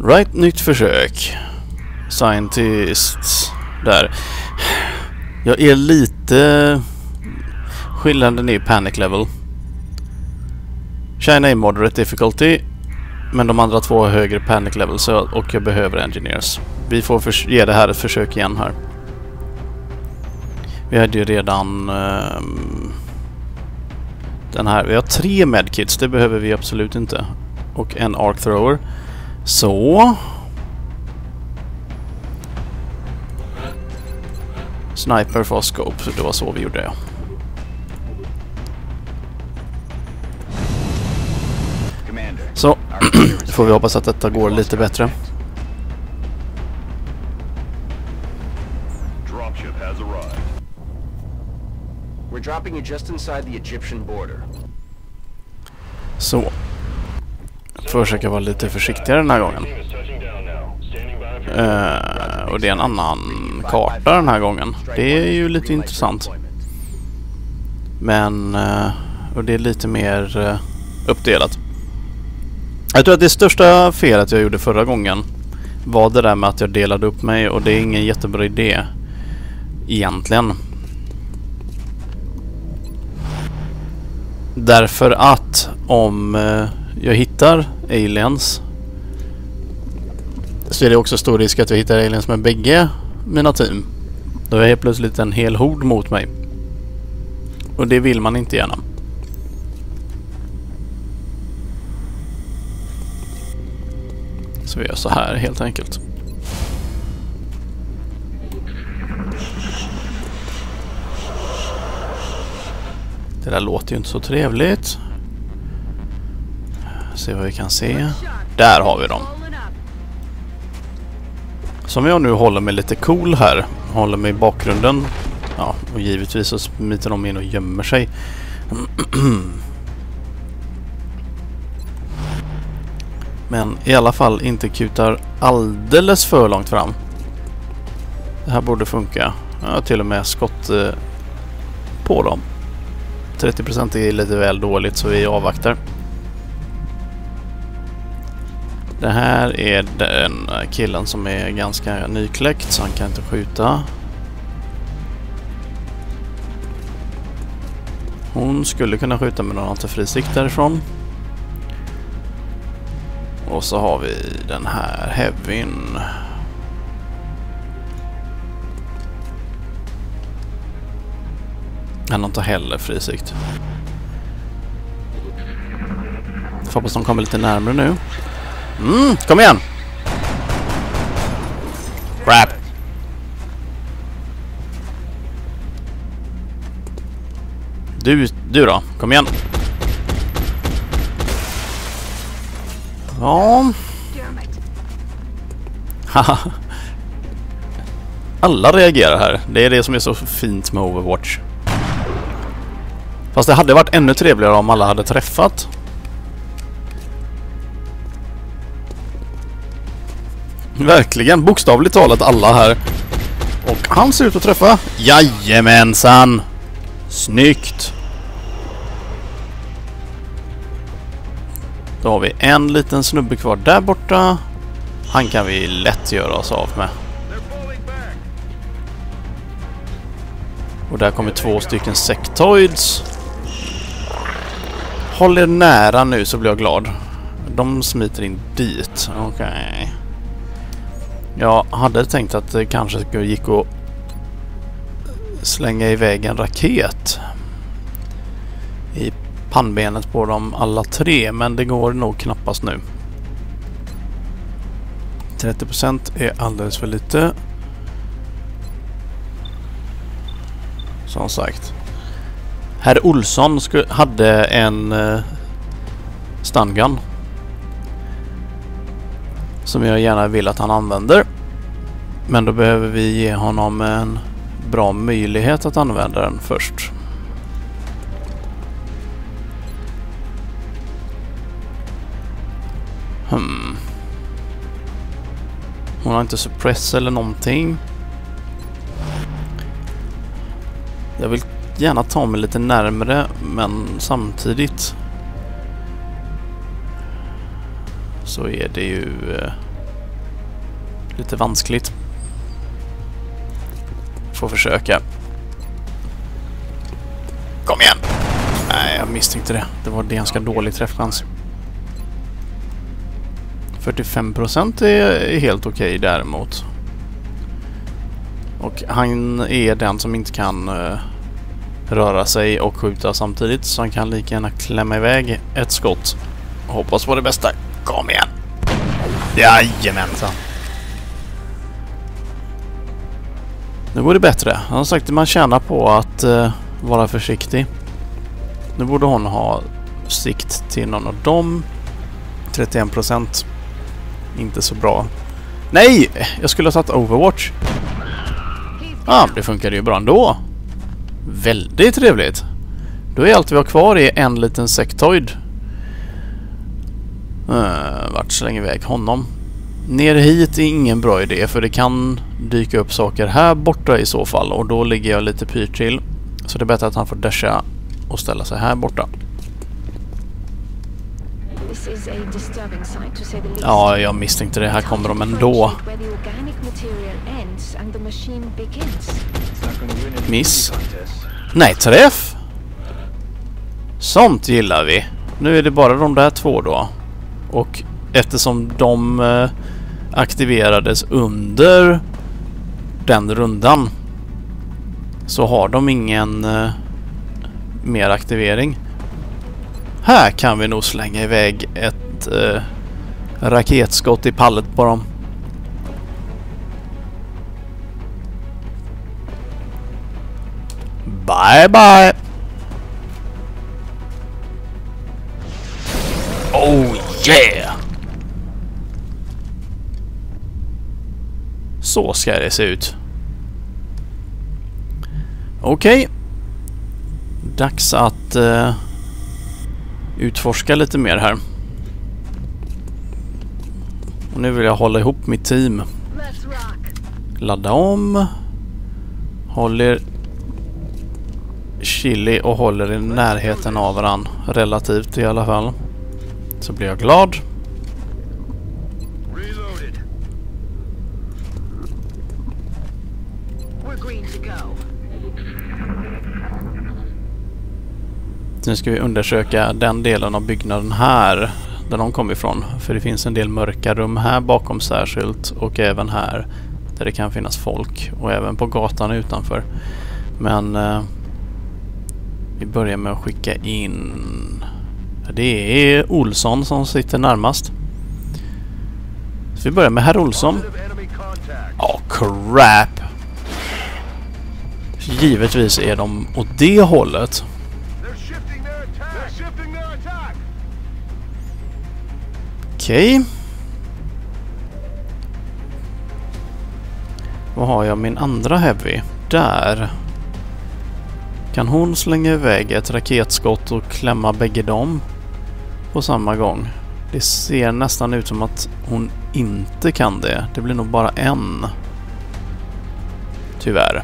Right, nytt försök. Scientists. Där. Jag är lite... Skillnaden är panic level. China är moderate difficulty. Men de andra två har högre panic level. Och jag behöver engineers. Vi får ge det här ett försök igen här. Vi hade ju redan... den här. Vi har 3 medkits. Det behöver vi absolut inte. Och en arc thrower. Så... Sniper for scope. Det var så vi gjorde det. Så får vi hoppas att detta går lite bättre. We're dropping you just inside the Egyptian border. Så. Försöka vara lite försiktigare den här gången. Och det är en annan karta den här gången. Det är ju lite intressant. Men och det är lite mer uppdelat. Jag tror att det största felet jag gjorde förra gången var det där med att jag delade upp mig, och det är ingen jättebra idé egentligen. Därför att om jag hittar aliens så är det också stor risk att jag hittar aliens med bägge mina team. Då är helt plötsligt en hel hord mot mig. Och det vill man inte gärna. Så vi gör så här helt enkelt. Det där låter ju inte så trevligt. Se vad vi kan se. Där har vi dem. Som jag nu håller mig lite cool här. Håller mig i bakgrunden. Ja, och givetvis så smiter de in och gömmer sig. Men i alla fall inte kutar alldeles för långt fram. Det här borde funka. Jag har till och med skott på dem. 30% är lite väl dåligt, så vi avvaktar. Det här är den killen som är ganska nykläckt, så han kan inte skjuta. Hon skulle kunna skjuta, men hon har inte frisikt därifrån. Och så har vi den här Heavyn. Han har inte heller frisikt. Jag hoppas de kommer lite närmare nu. Kom igen! Crap! Du då, kom igen! Ja. Alla reagerar här. Det är det som är så fint med Overwatch. Fast det hade varit ännu trevligare om alla hade träffat. Verkligen, bokstavligt talat alla här. Och han ser ut att träffa. Jajamensan! Snyggt! Då har vi en liten snubbe kvar där borta. Han kan vi lätt göra oss av med. Och där kommer 2 stycken sectoids. Håll er nära nu så blir jag glad. De smiter in dit. Okej. Jag hade tänkt att det kanske gick att slänga iväg en raket i pannbenet på dem alla 3, men det går nog knappast nu. 30% är alldeles för lite. Som sagt. Herr Olsson hade en stungun som jag gärna vill att han använder. Men då behöver vi ge honom en bra möjlighet att använda den först. Hon har inte suppress eller någonting. Jag vill gärna ta mig lite närmare, men samtidigt så är det ju lite vanskligt. Får försöka. Kom igen! Nej, jag misstänkte det. Det var en ganska dålig träffchans. 45% är helt okej däremot. Och han är den som inte kan röra sig och skjuta samtidigt. Så han kan lika gärna klämma iväg ett skott. Hoppas på det bästa. Kom igen! Jajamensan! Nu går det bättre. Han har sagt att man tjänar på att vara försiktig. Nu borde hon ha sikt till någon av dem. 31%. Inte så bra. Nej! Jag skulle ha tagit Overwatch. Det funkade ju bra ändå. Väldigt trevligt. Då är allt vi har kvar är en liten sektoid. Vart slänger iväg honom? Ner hit är ingen bra idé, för det kan dyka upp saker här borta i så fall. Och då ligger jag lite pyrt till. Så det är bättre att han får dasha och ställa sig här borta. Ja, jag misstänkte det. Här kommer de ändå. Miss. Nej, träff! Sånt gillar vi. Nu är det bara de där två då. Och eftersom de aktiverades under den rundan så har de ingen mer aktivering. Här kan vi nog slänga iväg ett raketskott i pallet på dem. Bye bye! Oh yeah! Så ska det se ut. Okej. Dags att utforska lite mer här. Och nu vill jag hålla ihop mitt team. Ladda om. Håller chili och håller i närheten av varann. Relativt i alla fall. Så blir jag glad. Nu ska vi undersöka den delen av byggnaden här där de kommer ifrån. För det finns en del mörka rum här bakom särskilt och även här där det kan finnas folk. Och även på gatan utanför. Men vi börjar med att skicka in... Det är Olsson som sitter närmast. Så vi börjar med herr Olsson. Crap! Givetvis är de åt det hållet. Okej. Vad har jag min andra heavy? Där. Kan hon slänga iväg ett raketskott och klämma bägge dem på samma gång? Det ser nästan ut som att hon inte kan det. Det blir nog bara en. Tyvärr.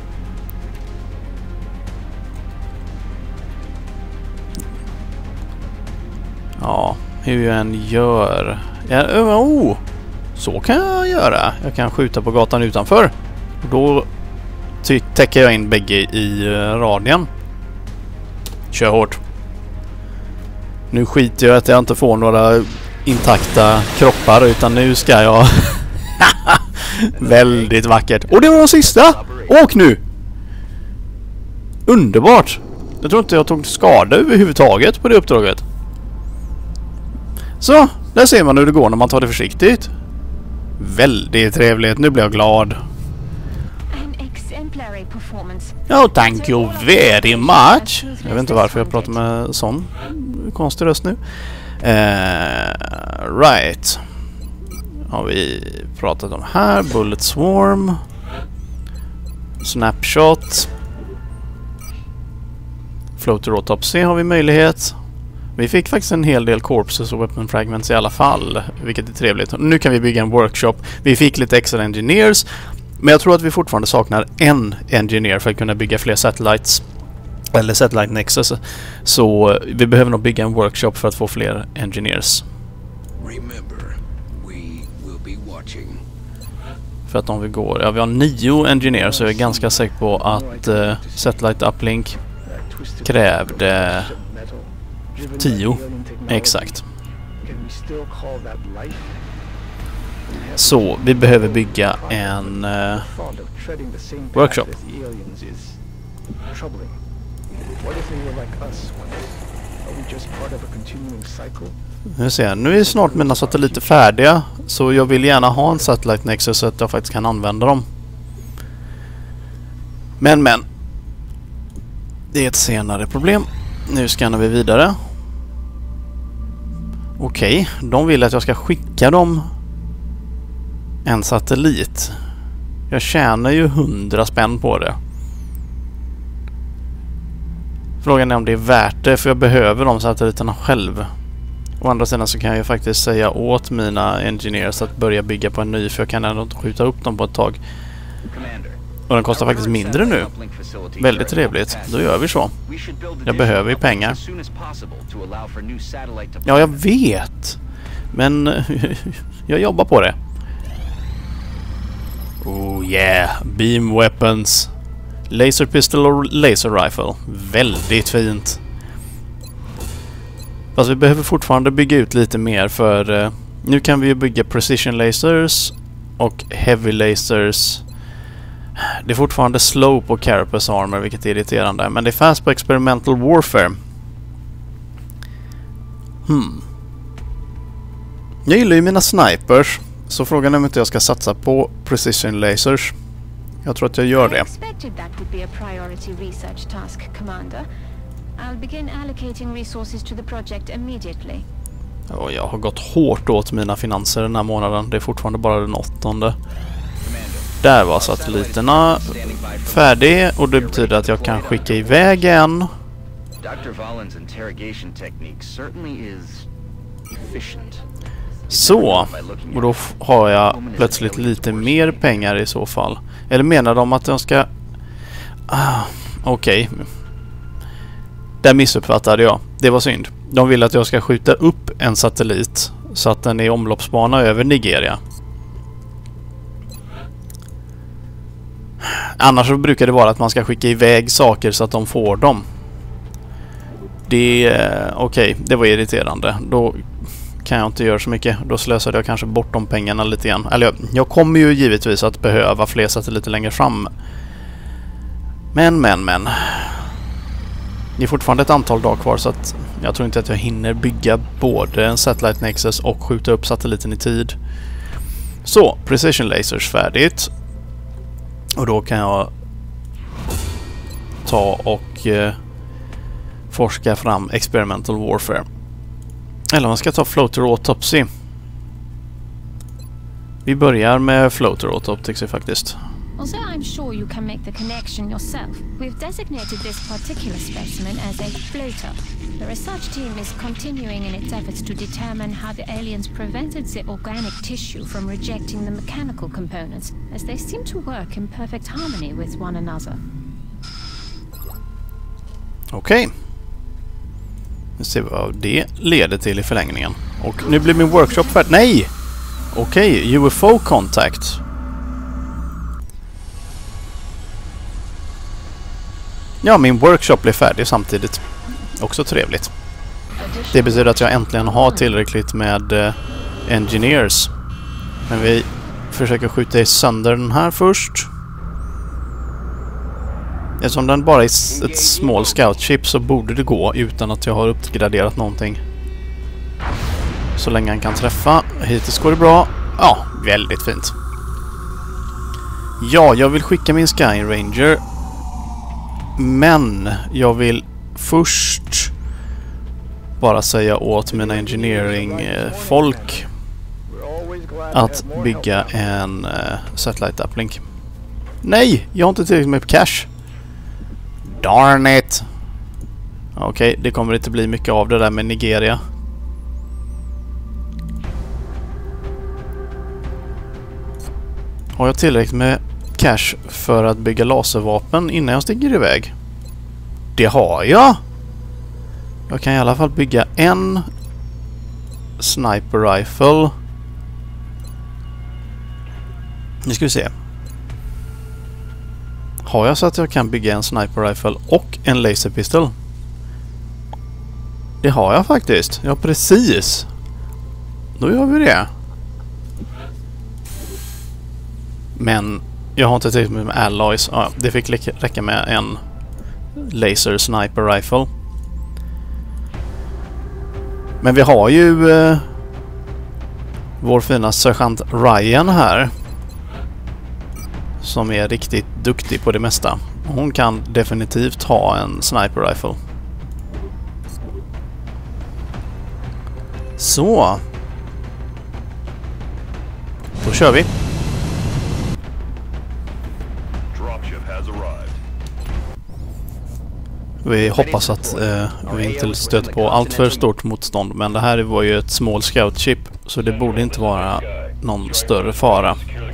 Ja, hur jag än gör. Så kan jag göra. Jag kan skjuta på gatan utanför. Då täcker jag in bägge i radien. Kör hårt. Nu skiter jag att jag inte får några intakta kroppar, utan nu ska jag... Väldigt vackert. Och det var den sista! Åk nu! Underbart! Jag tror inte jag tog skada överhuvudtaget på det uppdraget. Så, där ser man hur det går när man tar det försiktigt. Väldigt trevligt, nu blir jag glad. Oh, thank you very much. Jag vet inte varför jag pratar med sån konstig röst nu. Right. Har vi pratat om här. Bullet Swarm. Snapshot. Floater Autopsy har vi möjlighet. Vi fick faktiskt en hel del corpses och weapon fragments i alla fall, vilket är trevligt. Nu kan vi bygga en workshop. Vi fick lite extra engineers, men jag tror att vi fortfarande saknar en engineer för att kunna bygga fler satellites. Eller satellite nexus. Så vi behöver nog bygga en workshop för att få fler engineers. För att om vi går... Ja, vi har 9 engineers så jag är ganska säker på att Satellite Uplink krävde 10. Exakt. Så vi behöver bygga en workshop. Nu är snart mina satelliter färdiga, så jag vill gärna ha en Satellite Nexus så att jag faktiskt kan använda dem. Men det är ett senare problem. Nu scannar vi vidare. Okej, de vill att jag ska skicka dem en satellit. Jag tjänar ju 100 spänn på det. Frågan är om det är värt det, för jag behöver de satelliterna själv. Å andra sidan så kan jag ju faktiskt säga åt mina engineers att börja bygga på en ny, för jag kan ändå inte skjuta upp dem på ett tag. Och den kostar faktiskt mindre nu. Väldigt trevligt. Då gör vi så. Jag behöver ju pengar. Ja, jag vet. Men jag jobbar på det. Oh yeah. Beam weapons. Laser pistol och laser rifle. Väldigt fint. Fast vi behöver fortfarande bygga ut lite mer, för nu kan vi ju bygga precision lasers och heavy lasers. Det är fortfarande slow på Carapace armor, vilket är irriterande. Men det är fast på experimental warfare. Jag gillar ju mina snipers, så frågan är om inte jag ska satsa på precision lasers. Jag tror att jag gör det. Och jag har gått hårt åt mina finanser den här månaden. Det är fortfarande bara den 8:e. Där var satelliterna färdig, och det betyder att jag kan skicka iväg en. Så, och då har jag plötsligt lite mer pengar i så fall. Eller menar de att de ska... Okej. Där missuppfattade jag. Det var synd. De vill att jag ska skjuta upp en satellit så att den är i omloppsbana över Nigeria. Annars så brukar det vara att man ska skicka iväg saker så att de får dem. Okej, det var irriterande. Då kan jag inte göra så mycket. Då slösade jag kanske bort de pengarna lite grann. Eller jag kommer ju givetvis att behöva fler satelliter längre fram. Men. Det är fortfarande ett antal dagar kvar, så att jag tror inte att jag hinner bygga både en Satellite Nexus och skjuta upp satelliten i tid. Så, precision lasers färdigt. Och då kan jag ta och forska fram experimental warfare. Eller man ska ta floater autopsy. Vi börjar med floater autopsy faktiskt. Also, I'm sure you can make the connection yourself. We've designated this particular specimen as a floater. The research team is continuing in its efforts to determine how the aliens prevented the organic tissue from rejecting the mechanical components, as they seem to work in perfect harmony with one another. Okej. Nu ser vi vad det leder till i förlängningen. Och nu blir min workshop färdig. Nej! Okej, UFO contact. Ja, min workshop blir färdig samtidigt. Också trevligt. Det betyder att jag äntligen har tillräckligt med engineers. Men vi försöker skjuta sönder den här först. Eftersom den bara är ett small scout chip så borde det gå utan att jag har uppgraderat någonting. Så länge han kan träffa. Hittills går det bra. Ja, väldigt fint. Ja, jag vill skicka min Sky Ranger. Men jag vill först bara säga åt mina engineering-folk att bygga en satellite uplink. Nej, jag har inte tillräckligt med cash. Darn it! Okej, det kommer inte bli mycket av det där med Nigeria. Har jag tillräckligt med cash för att bygga laservapen innan jag stiger iväg? Det har jag! Jag kan i alla fall bygga en sniper rifle. Nu ska vi se. Har jag så att jag kan bygga en sniper rifle och en laserpistol? Det har jag faktiskt. Ja, precis. Då gör vi det. Men jag har inte tillräckligt med alloys. Ja, det fick räcka med en laser sniper rifle. Men vi har ju vår fina sergeant Ryan här. Som är riktigt duktig på det mesta. Hon kan definitivt ha en sniper rifle. Så. Då kör vi. Vi hoppas att vi inte stöter på allt för stort motstånd. Men det här var ju ett small scout ship. Så det borde inte vara någon större fara.